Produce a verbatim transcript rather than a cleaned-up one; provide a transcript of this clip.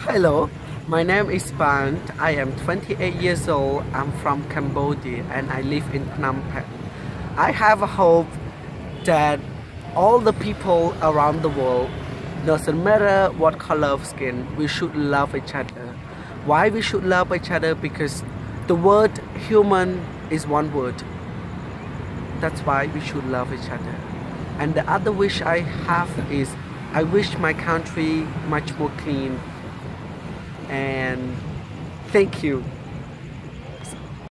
Hello, my name is Bant. I am twenty-eight years old. I'm from Cambodia and I live in Phnom Penh. I have a hope that all the people around the world, doesn't matter what color of skin, we should love each other. Why we should love each other? Because the word human is one word. That's why we should love each other. And the other wish I have is I wish my country much more clean. And thank you.